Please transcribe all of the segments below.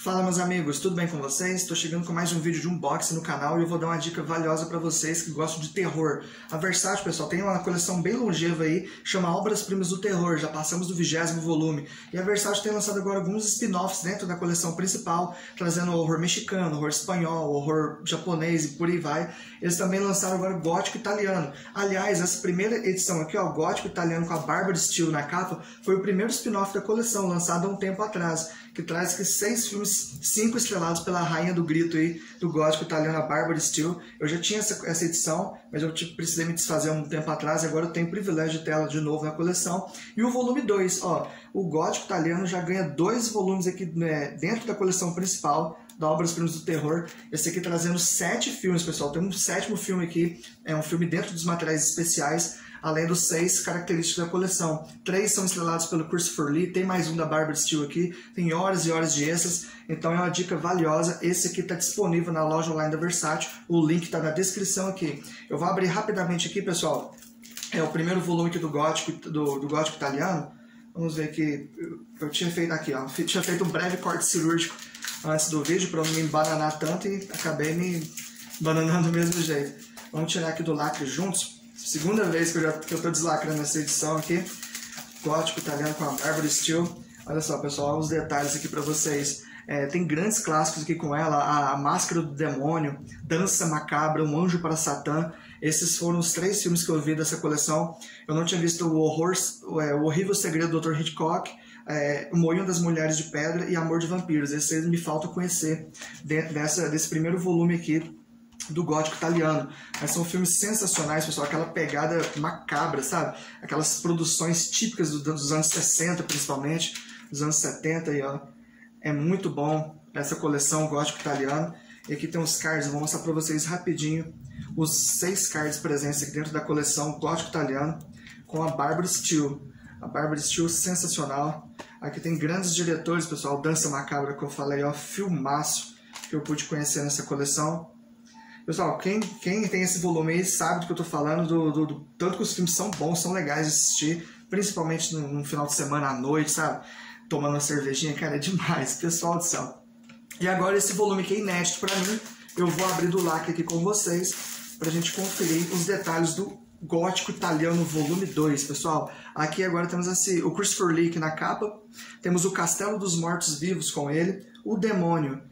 Fala, meus amigos, tudo bem com vocês? Estou chegando com mais um vídeo de unboxing no canal e eu vou dar uma dica valiosa para vocês que gostam de terror. A Versátil, pessoal, tem uma coleção bem longeva aí, chama Obras-Primas do Terror, já passamos do 20º volume. E a Versátil tem lançado agora alguns spin-offs dentro da coleção principal, trazendo horror mexicano, horror espanhol, horror japonês e por aí vai. Eles também lançaram agora gótico italiano. Aliás, essa primeira edição aqui, ó, gótico italiano com a Barbara Steele na capa, foi o primeiro spin-off da coleção, lançado há um tempo atrás, que traz aqui 6 filmes, 5 estrelados pela rainha do grito aí, do gótico italiano, a Barbara Steele. Eu já tinha essa edição, mas eu precisei me desfazer um tempo atrás, e agora eu tenho o privilégio de ter ela de novo na coleção. E o volume 2, ó, o gótico italiano já ganha 2 volumes aqui, né, dentro da coleção principal da Obras-Primas do Terror. Esse aqui trazendo 7 filmes, pessoal. Tem um 7º filme aqui, é um filme dentro dos materiais especiais, além dos 6 característicos da coleção. 3 são estrelados pelo Christopher Lee, tem mais um da Barbara Steele aqui, tem horas e horas de extras, então é uma dica valiosa. Esse aqui está disponível na loja online da Versátil, o link está na descrição aqui. Eu vou abrir rapidamente aqui, pessoal, é o primeiro volume aqui do gótico italiano. Vamos ver aqui, eu tinha feito aqui, ó, tinha feito um breve corte cirúrgico antes do vídeo para não me embananar tanto e acabei me bananando do mesmo jeito. Vamos tirar aqui do lacre juntos. Segunda vez que eu estou deslacrando essa edição aqui, gótico italiano com a Barbara Steele. Olha só, pessoal, os detalhes aqui para vocês. Tem grandes clássicos aqui com ela, a Máscara do Demônio, Dança Macabra, Um Anjo para Satã. Esses foram os 3 filmes que eu vi dessa coleção. Eu não tinha visto o Horrível Segredo do Dr. Hitchcock, O Moinho das Mulheres de Pedra e Amor de Vampiros. Esses me falta conhecer dentro desse primeiro volume aqui do gótico italiano. Mas são filmes sensacionais, pessoal, aquela pegada macabra, sabe? Aquelas produções típicas dos anos 60, principalmente, dos anos 70, e ó, é muito bom essa coleção gótico italiano. E aqui tem os cards, eu vou mostrar para vocês rapidinho os 6 cards presentes aqui dentro da coleção gótico italiano com a Barbara Steele. A Barbara Steele sensacional. Aqui tem grandes diretores, pessoal, Dança Macabra que eu falei, ó, filmaço que eu pude conhecer nessa coleção. Pessoal, quem tem esse volume aí sabe do que eu tô falando, do tanto que os filmes são bons, são legais de assistir, principalmente no final de semana à noite, sabe? Tomando uma cervejinha, cara, é demais, pessoal do céu. E agora esse volume aqui é inédito pra mim, eu vou abrir do lacre aqui com vocês, pra gente conferir os detalhes do gótico italiano volume 2, pessoal. Aqui agora temos o Christopher Lee aqui na capa, temos o Castelo dos Mortos Vivos com ele, o Demônio,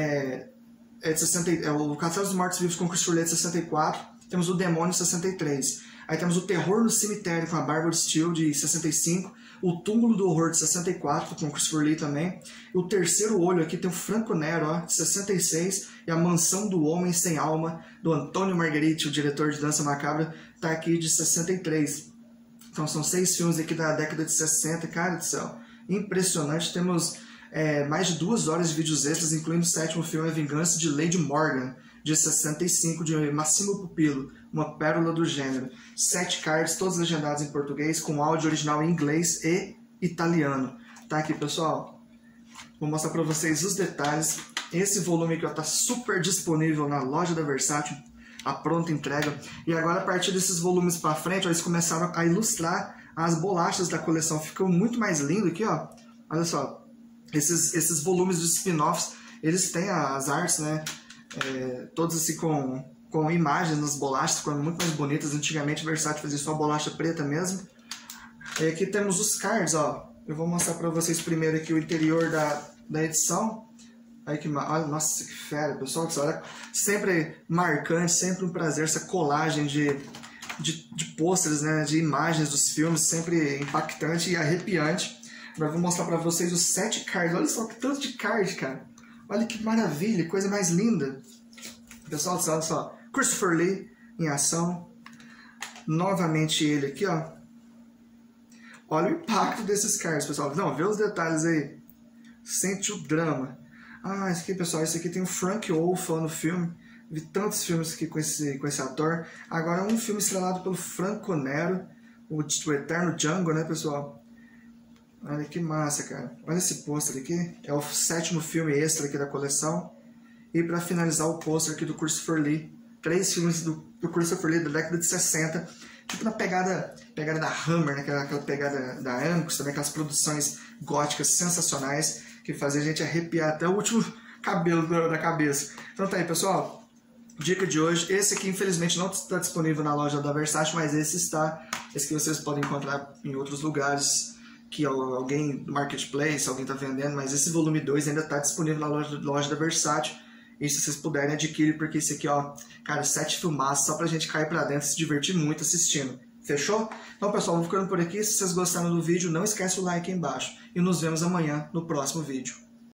o Castelo dos Mortos Vivos com Christopher Lee de 64, temos o Demônio de 63, aí temos o Terror no Cemitério com a Barbara Steele de 65, o Túmulo do Horror de 64 com Christopher Lee também, o Terceiro Olho aqui tem o Franco Nero, ó, de 66, e a Mansão do Homem Sem Alma do Antônio Margheriti, o diretor de Dança Macabra, tá aqui de 63. Então são 6 filmes aqui da década de 60, cara do céu, impressionante. Temos mais de 2 horas de vídeos extras, incluindo o 7º filme, A Vingança de Lady Morgan, de 65, de Massimo Pupillo, uma pérola do gênero. 7 cards, todos legendados em português, com áudio original em inglês e italiano. Tá aqui, pessoal. Vou mostrar para vocês os detalhes. Esse volume aqui está super disponível na loja da Versátil, a pronta entrega. E agora, a partir desses volumes para frente, ó, eles começaram a ilustrar as bolachas da coleção. Ficou muito mais lindo aqui, ó. Olha só. Esses volumes dos spin-offs, eles têm as artes, né? Todos assim com imagens nas bolachas, ficam muito mais bonitas. Antigamente a Versátil fazia só bolacha preta mesmo. E aqui temos os cards, ó. Eu vou mostrar para vocês primeiro aqui o interior da edição. Aí que, olha, nossa, que fera, pessoal. Olha, sempre marcante, sempre um prazer essa colagem de pôsteres, né? De imagens dos filmes, sempre impactante e arrepiante. Agora eu vou mostrar para vocês os 7 cards. Olha só que tanto de card, cara. Olha que maravilha, coisa mais linda. Pessoal, olha só. Christopher Lee em ação. Novamente ele aqui, ó. Olha o impacto desses cards, pessoal. Não, vê os detalhes aí. Sente o drama. Ah, esse aqui, pessoal, esse aqui tem o Frank Ocean no filme. Vi tantos filmes aqui com esse ator. Agora um filme estrelado pelo Franco Nero, o Eterno Django, né, pessoal? Olha que massa, cara. Olha esse pôster aqui. É o 7º filme extra aqui da coleção. E para finalizar o pôster aqui do Christopher Lee. 3 filmes do Christopher Lee da década de 60. Tipo na pegada da Hammer, né? Aquela pegada da Amicus, também aquelas produções góticas sensacionais. que fazia a gente arrepiar até o último cabelo da cabeça. Então tá aí, pessoal. Dica de hoje. Esse aqui, infelizmente, não está disponível na loja da Versace, mas esse está. Esse que vocês podem encontrar em outros lugares, que alguém do Marketplace, alguém está vendendo, mas esse volume 2 ainda está disponível na loja da Versace. E se vocês puderem, adquire, porque esse aqui, ó, cara, 7 filmaços só pra gente cair pra dentro e se divertir muito assistindo. Fechou? Então, pessoal, vou ficando por aqui. Se vocês gostaram do vídeo, não esquece o like aí embaixo. E nos vemos amanhã no próximo vídeo.